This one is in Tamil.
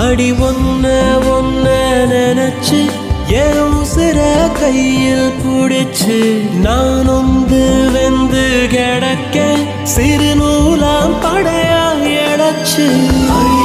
அடி ஒன்ன நினைச்சு என் உசிர கையில் புடிச்சு நான் வந்து வெந்து கிடக்க சிறு நூலாம் படையா எடச்சு